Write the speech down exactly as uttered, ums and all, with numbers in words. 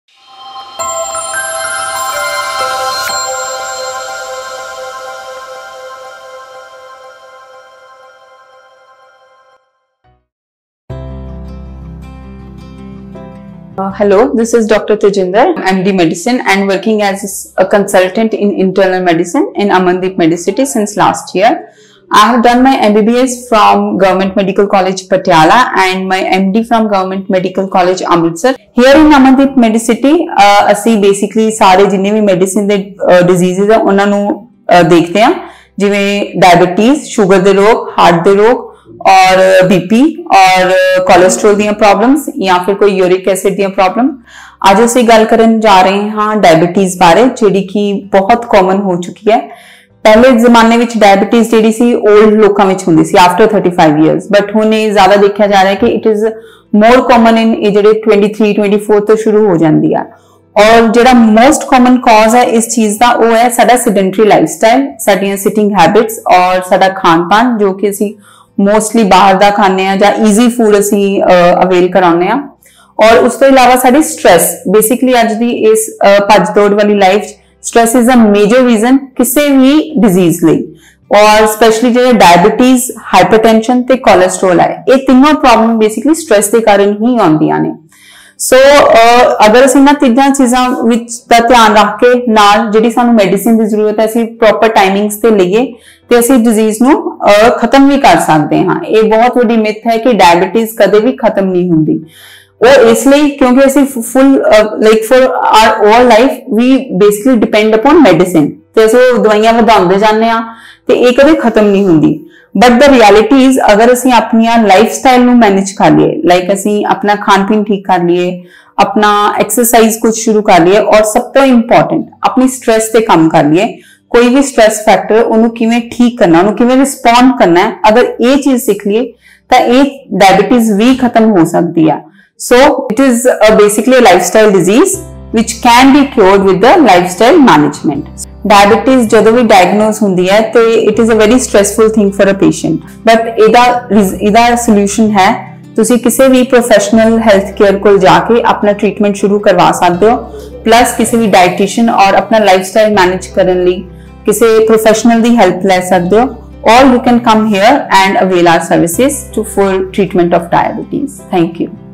Uh, hello, this is Doctor Tejinder, M D Medicine and working as a consultant in internal medicine in Amandeep Medicity since last year. I have done my M B B S from Government Medical College Patiala and my M D from Government Medical College Amritsar. Here in Amandeep Medicity, uh, ਅਸੀਂ basically ਸਾਰੇ ਜਿੰਨੇ ਵੀ medicine ਦੇ diseases ਆ ਉਹਨਾਂ ਨੂੰ ਦੇਖਦੇ ਹਾਂ, ਜਿਵੇਂ diabetes, sugar ਦੇ ਰੋਗ, heart ਦੇ ਰੋਗ और बीपी और कोलेस्ट्रोल दी प्रॉब्लम्स या फिर कोई यूरिक एसिड दी प्रॉब्लम। आज असी गल करन जा रहे हैं डायबिटीज बारे, जिहड़ी कि बहुत कॉमन हो चुकी है। पहले जमाने विच डायबिटीज जिहड़ी सी ओल्ड लोकां विच हुंदी सी after thirty five years, but हुण ये ज्यादा देखा जा रहा है कि it is more common in ये जिहड़े ट्वेंटी थ्री ट्वेंटी फोर तो शुरू हो जाती है। और जिहड़ा मोस्ट कॉमन कॉज है इस चीज का वो है साडा सेडेंटरी लाइफस्टाइल, साडियां सिटिंग हैबिट्स और साडा खान पान, जो कि असी मोस्टली बाहर का खाने या ईजी फूड असी अवेल कराने और उस तो इलावा साडी स्ट्रेस। बेसिकली अज दी इस भज दौड़ वाली life stress is a major reason किसी भी डिजीज लई, और स्पेशली जो डायबिटीज, हाइपरटेंशन ते कोलेस्ट्रोल है, ये तीनों प्रॉब्लम बेसिकली स्ट्रेस के कारण ही आउंदियां ने। सो so, uh, अगर असीं ना तीजां चीज़ां विच दा ध्यान रख के नाल जिहड़ी सानू मेडिसिन की जरूरत है, असीं प्रॉपर टाइमिंग्स ते लईए ते असीं डिजीज नू uh, खत्म भी कर सकते हैं। ये बहुत वड्डी मिथ है कि डायबिटीज कदे भी खत्म नहीं हुंदी। वो इसलिए क्योंकि असीं full like for our all life we basically depend upon medicine, ते असीं दवाइयां वधाउंदे जांदे आ ते ये कदे खत्म नहीं हुंदी। बट द रियलिटी इज अगर असीं अपनी लाइफ स्टाइल नू मैनेज कर लिए, लाइक असीं अपना खान पीन ठीक कर लिए, अपना एक्सरसाइज कुछ शुरू कर लिए, और सब तो इंपॉर्टेंट अपनी स्ट्रेस ते कम कर लिए। कोई भी स्ट्रेस फैक्टर उन्होंने किवें ठीक करना, उन्होंने किवें रिस्पॉन्ड करना है, अगर ये चीज सीख लिए तो ये डायबिटीज भी खत्म हो सकती है। So it is basically lifestyle disease which can be cured with the lifestyle management. Diabetes जदों भी diagnose हुंदी है तो it is a very stressful thing for a patient, but इदा इदा solution है, तुसी किसी भी प्रोफेशनल हेल्थ केयर को जाके अपना ट्रीटमेंट शुरू करवा सकते हो, प्लस किसी भी डाइटिशियन और अपना लाइफस्टाइल मैनेज करने लिए किसी प्रोफेशनल की हेल्प ले सकते हो, और you can come here and avail our services to full treatment of diabetes. Thank you.